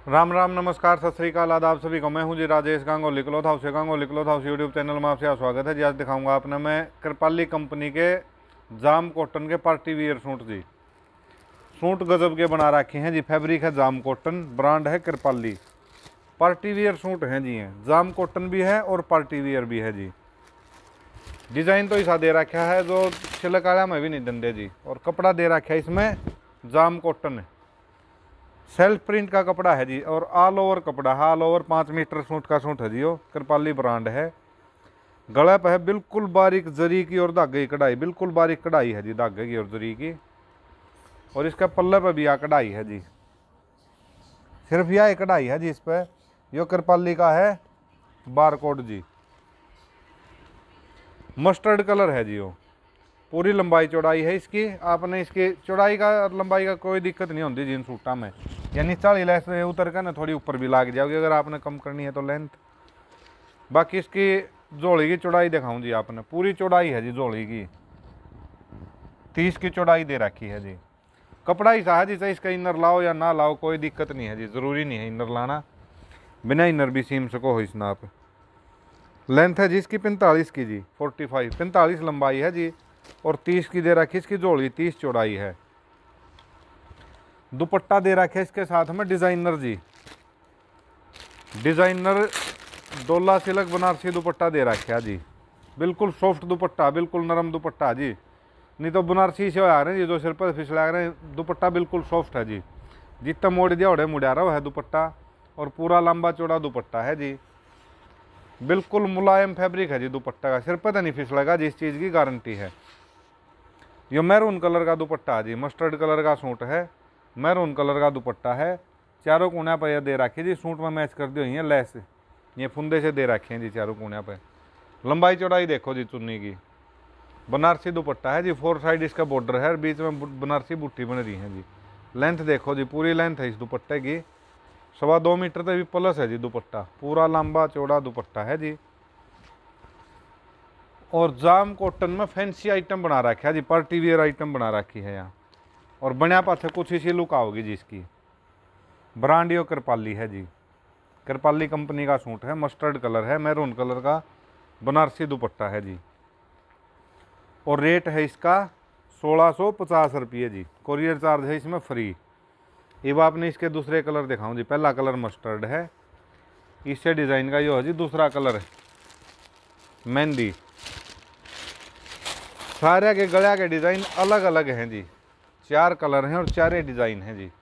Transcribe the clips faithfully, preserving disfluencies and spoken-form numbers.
राम राम नमस्कार सत श्रीकाल आदाब सभी को। मैं हूं जी राजेश गांगुली क्लॉथ हाउस से Ganguly cloth house YouTube channel में आपसे स्वागत है जी। आज दिखाऊंगा आपने मैं कृपाली कंपनी के जाम कॉटन के पार्टी वियर सूट जी। सूट गजब के बना रखे हैं जी। फैब्रिक है जाम कॉटन, ब्रांड है कृपाली। पार्टी वियर सूट हैं जी। हैं जाम कॉटन भी है और पार्टी वियर भी है जी। डिज़ाइन तो ऐसा दे रखा है जो छिलक आया में भी नहीं दंदे जी। और कपड़ा दे रखा है इसमें जाम कॉटन है, सेल्फ प्रिंट का कपड़ा है जी। और ऑल ओवर कपड़ा है, ऑल ओवर पाँच मीटर सूट का सूट है जी। वो कृपाली ब्रांड है। गला पे है बिल्कुल बारीक जरी की और धागे की कढ़ाई, बिल्कुल बारीक कढ़ाई है जी, धागे की और जरी की। और इसका पल्ले पे भी आ कढ़ाई है जी। सिर्फ यह कढ़ाई है जी इस पर। यो कृपाली का है बारकोड जी। मस्टर्ड कलर है जी। वो पूरी लंबाई चौड़ाई है इसकी। आपने इसकी चौड़ाई का और लंबाई का कोई दिक्कत नहीं होती जिन सूटा में। यानी चालीस लैस उतर कर ना थोड़ी ऊपर भी लाग जाओगी अगर आपने कम करनी है तो लेंथ। बाकी इसकी जोड़ी की चौड़ाई दिखाऊं जी। आपने पूरी चौड़ाई है जी जोड़ी की, तीस की चौड़ाई दे रखी है जी। कपड़ा ही सा है जी, चाहे इसका इनर लाओ या ना लाओ कोई दिक्कत नहीं है जी। ज़रूरी नहीं है इनर लाना, बिना इनर भी सीम सको हो इस नाप। लेंथ है जी इसकी पैंतालीस की जी, फोर्टी फाइव पैंतालीस लंबाई है जी। और तीस की दे रखी इसकी जोड़ी, तीस चौड़ाई है। दुपट्टा दे रखे इसके साथ में डिजाइनर जी। डिजाइनर डोला सिल्क बनारसी दुपट्टा दे रखा जी। बिल्कुल सॉफ्ट दुपट्टा, बिल्कुल नरम दुपट्टा जी। नहीं तो बनारसी से आ रहे हैं जी, जो सिर पर फिसला रहे हैं। दुपट्टा बिल्कुल सॉफ्ट है जी। जितना मोड़ दिया उड़े मुड़ा रहा है दुपट्टा। और पूरा लंबा चौड़ा दुपट्टा है जी। बिल्कुल मुलायम फैब्रिक है जी दुपट्टा का, सिर पर तो नहीं फिसलेगा जी, इस चीज़ की गारंटी है। ये मैरून कलर का दुपट्टा है जी। मस्टर्ड कलर का सूट है, मैरून कलर का दुपट्टा है। चारों कोना पर यह दे रखी जी, सूट में मैच कर दी हुई है लेस। ये फुंदे से दे रखे हैं जी चारों कोना पे। लंबाई चौड़ाई देखो जी चुन्नी की। बनारसी दुपट्टा है जी। फोर साइड इसका बॉर्डर है, बीच में बनारसी बुट्टी बन रही है जी। लेंथ देखो जी, पूरी लेंथ है इस दुपट्टे की। सवा दो मीटर तक भी प्लस है जी दुपट्टा। पूरा लंबा चौड़ा दुपट्टा है जी। और जाम कॉटन में फैंसी आइटम बना रखा है जी, पार्टी वियर आइटम बना रखी है यहाँ। और बनया पास कुछ इसी लुक आओगी जी इसकी। ब्रांड यो कृपाली है जी। कृपाली कंपनी का सूट है, मस्टर्ड कलर है, मैरून कलर का बनारसी दुपट्टा है जी। और रेट है इसका सोलह सौ पचास रुपये जी। कोरियर चार्ज है इसमें फ्री। अब आपने इसके दूसरे कलर दिखाऊं जी। पहला कलर मस्टर्ड है, इससे डिज़ाइन का यो है जी। दूसरा कलर है मेहंदी। सारे के गला के डिज़ाइन अलग अलग हैं जी। चार कलर हैं और चारे डिज़ाइन हैं जी।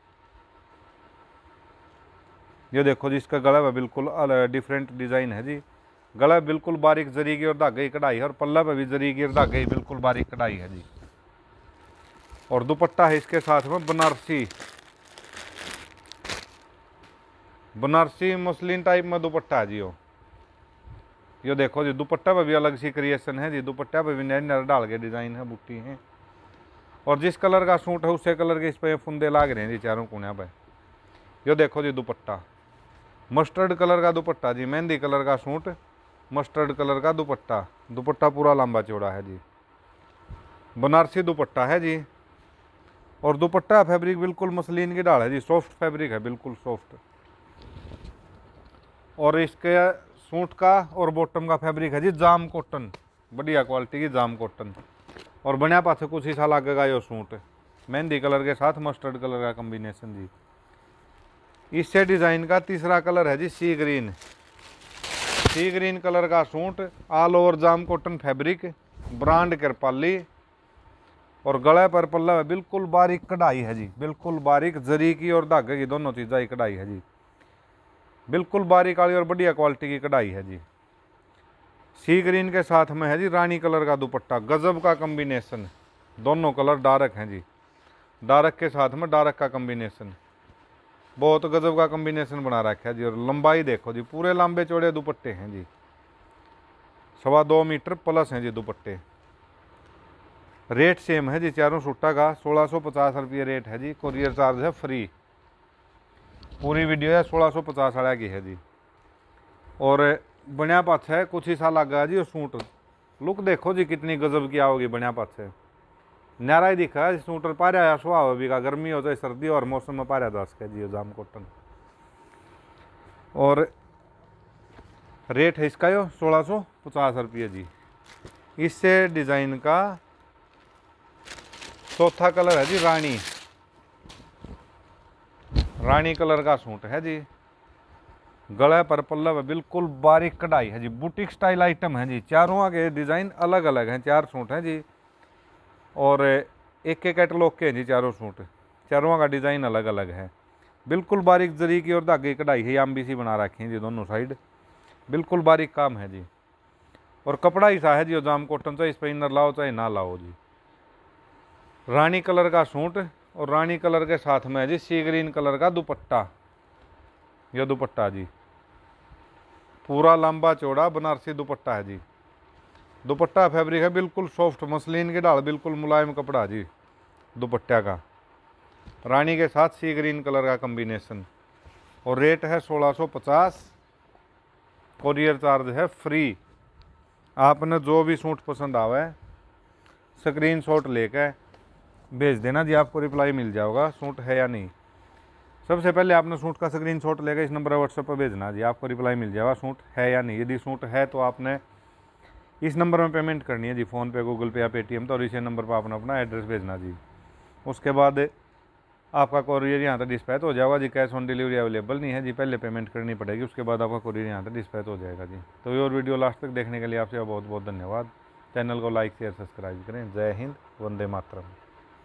ये देखो जी, इसका गला बिल्कुल डिफरेंट डिज़ाइन है जी। गला बिल्कुल बारीक जरी की और धागे की कढ़ाई है। और पल्ला पे भी जरी की और धागे की बिल्कुल बारीक कढ़ाई है जी। और दुपट्टा है इसके साथ में बनारसी, बनारसी मसलिन टाइप में दुपट्टा है जी। वो ये देखो जी, दुपट्टा पे भी अलग सी क्रिएशन है जी। दुपट्टा पे भी नए नर डाल के डिज़ाइन है, बुट्टी है। और जिस कलर का सूट है उसी कलर के इस पे फुंदे लाग रहे हैं जी चारों कोने पे। ये देखो जी दुपट्टा, मस्टर्ड कलर का दुपट्टा जी। मेहंदी कलर का सूट, मस्टर्ड कलर का दुपट्टा। दुपट्टा पूरा लंबा चौड़ा है जी। बनारसी दुपट्टा है जी। और दुपट्टा फैब्रिक बिल्कुल मसलिन की डाल है जी, सॉफ्ट फैब्रिक है, बिल्कुल सॉफ्ट। और इसके सूट का और बॉटम का फैब्रिक है जी जाम कॉटन, बढ़िया क्वालिटी की जाम कॉटन। और बनया पास कुछ ही साल लगेगा ये सूट। मेहंदी कलर के साथ मस्टर्ड कलर का कॉम्बिनेशन जी। इससे डिज़ाइन का तीसरा कलर है जी sea green. Sea green colour का सूट, ऑल ओवर जाम कॉटन फैब्रिक, ब्रांड कृपाली। और गले पर पल्ला बिल्कुल बारीक कढ़ाई है जी। बिल्कुल बारीक जरी की और धागे की दोनों चीज़ें की कढ़ाई है जी। बिल्कुल बारीक वाली और बढ़िया क्वालिटी की कढ़ाई है जी। सी ग्रीन के साथ में है जी रानी कलर का दुपट्टा। गजब का कॉम्बिनेशन, दोनों कलर डार्क हैं जी। डार्क के साथ में डार्क का कॉम्बिनेशन, बहुत गजब का कॉम्बिनेशन बना रखा है जी। और लंबाई देखो जी, पूरे लंबे चौड़े दुपट्टे हैं जी। सवा दो मीटर प्लस हैं जी दुपट्टे। रेट सेम है जी चारों सूटा का, सोलह सौ पचास रुपये रेट है जी। कोरियर चार्ज है फ्री। पूरी वीडियो है सोलह सौ पचास वाला की है जी। और बनया पाछ है कुछ ही सा लगा जी। और सूट लुक देखो जी कितनी गजब की आओगी। बनया पाछ है न्यारा ही दिखा है सूट। पारा सुहा भी का, गर्मी हो चाहे सर्दी और मौसम में पारा जा सके जी। जाम कॉटन और रेट है इसका यो सोलह सौ पचास रुपये जी। इससे डिज़ाइन का चौथा कलर है जी रानी, रानी कलर का सूट है जी। गले पर पल्लव बिल्कुल बारीक कढ़ाई है जी, बुटीक स्टाइल आइटम है जी। चारों के डिज़ाइन अलग अलग हैं, चार सूट हैं जी और एक एक कैटलॉग के हैं जी चारों सूट। चारों का डिज़ाइन अलग अलग है। बिल्कुल बारीक जरी की और धागे की कढ़ाई है, आंबी सी बना रखी है जी दोनों साइड, बिल्कुल बारीक काम है जी। और कपड़ा ही सा है जी, जाम कॉटन, चाहे इस पर इनर लाओ चाहे ना लाओ जी। रानी कलर का सूट और रानी कलर के साथ में है जी सी ग्रीन कलर का दुपट्टा। यह दुपट्टा जी पूरा लंबा चौड़ा बनारसी दुपट्टा है जी। दुपट्टा फैब्रिक है बिल्कुल सॉफ्ट मसलिन की ढाल, बिल्कुल मुलायम कपड़ा जी दुपट्टा का। रानी के साथ सी ग्रीन कलर का कॉम्बिनेशन और रेट है सोलह सौ पचास। कोरियर चार्ज है फ्री। आपने जो भी सूट पसंद आवे स्क्रीन शॉट लेकर भेज देना जी, आपको रिप्लाई मिल जाएगा सूट है या नहीं। सबसे पहले आपने सूट का स्क्रीन शॉट लेकर इस नंबर पर व्हाट्सएप पर भेजना जी, आपको रिप्लाई मिल जाएगा सूट है या नहीं। यदि सूट है तो आपने इस नंबर में पेमेंट करनी है जी, फ़ोन पे, गूगल पे या पेटीएम, तो और इसी नंबर पर आपने अपना एड्रेस भेजना जी। उसके बाद आपका कोरियर यहाँ तक डिस्पैच हो जाएगा जी। कैश ऑन डिलीवरी अवेलेबल नहीं है जी, पहले पेमेंट करनी पड़ेगी, उसके बाद आपका कोरियर यहाँ तक डिस्पैच हो जाएगा जी। तो ये और वीडियो लास्ट तक देखने के लिए आपसे बहुत बहुत धन्यवाद। चैनल को लाइक शेयर सब्सक्राइब करें। जय हिंद, वंदे मातरम।